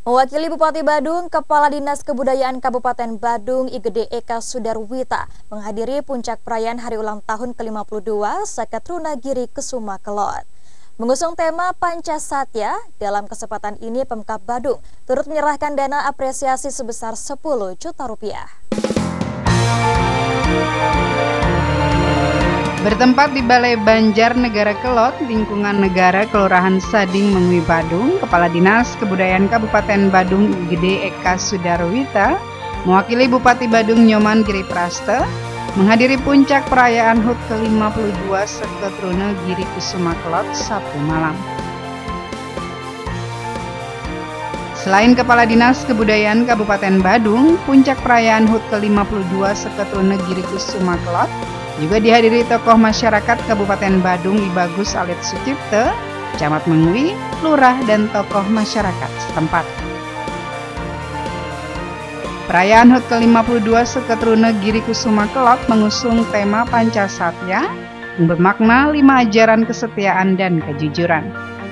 Mewakili Bupati Badung, Kepala Dinas Kebudayaan Kabupaten Badung Igede Eka Sudarwita menghadiri puncak perayaan hari ulang tahun ke-52 Sakatruna Giri Kusuma Kelot. Mengusung tema Pancasatya, dalam kesempatan ini Pemkab Badung turut menyerahkan dana apresiasi sebesar 10 juta rupiah. Bertempat di Balai Banjar Negara Kelot, lingkungan negara Kelurahan Sading Mengwi Badung, Kepala Dinas Kebudayaan Kabupaten Badung Igede Eka Sudarwita mewakili Bupati Badung Nyoman Giri Praste menghadiri puncak perayaan HUT ke-52 Sakatruna Giri Kusuma Kelot Sabtu malam. Selain Kepala Dinas Kebudayaan Kabupaten Badung, puncak perayaan HUT ke-52 Sakatruna Giri Kusuma Kelot juga dihadiri tokoh masyarakat Kabupaten Badung I Bagus Alit Sucipte, Camat Mengwi, Lurah, dan tokoh masyarakat setempat. Perayaan HUT ke-52 Sakatruna Giri Kusuma Kelot mengusung tema Pancasatya yang bermakna 5 ajaran kesetiaan dan kejujuran.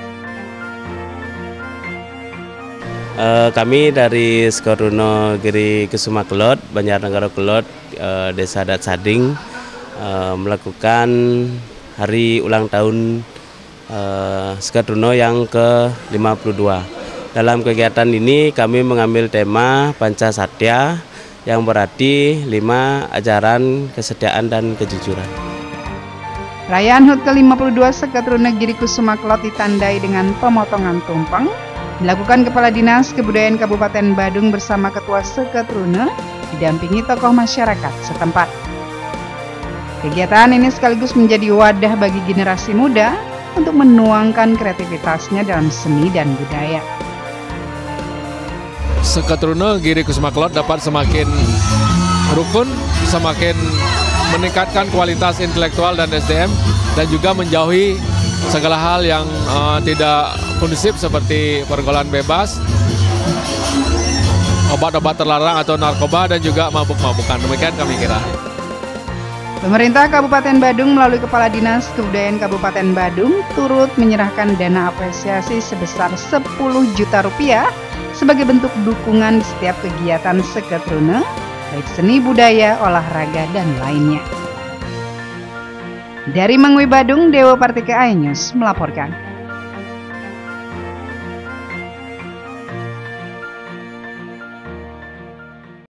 Kami dari Sakatruna Giri Kusuma Kelot, Banjarnegara Kelot, Desa Adat Sading, melakukan hari ulang tahun Sakatruna yang ke-52. Dalam kegiatan ini kami mengambil tema Pancasatya yang berarti 5 ajaran kesetiaan dan kejujuran. Perayaan HUT ke-52 Sakatruna Giri Kusuma Kelot ditandai dengan pemotongan tumpeng dilakukan Kepala Dinas Kebudayaan Kabupaten Badung bersama Ketua Sakatruna didampingi tokoh masyarakat setempat. Kegiatan ini sekaligus menjadi wadah bagi generasi muda untuk menuangkan kreativitasnya dalam seni dan budaya. Sakatruna Giri Kusuma Kelot dapat semakin rukun, semakin meningkatkan kualitas intelektual dan SDM, dan juga menjauhi segala hal yang tidak kondusif seperti pergaulan bebas, obat-obat terlarang atau narkoba, dan juga mabuk-mabukan. Demikian kami kira. Pemerintah Kabupaten Badung melalui Kepala Dinas Kebudayaan Kabupaten Badung turut menyerahkan dana apresiasi sebesar 10 juta rupiah sebagai bentuk dukungan di setiap kegiatan Sakatruna, baik seni budaya, olahraga, dan lainnya. Dari Mengwi Badung, Dewa Partika iNews melaporkan.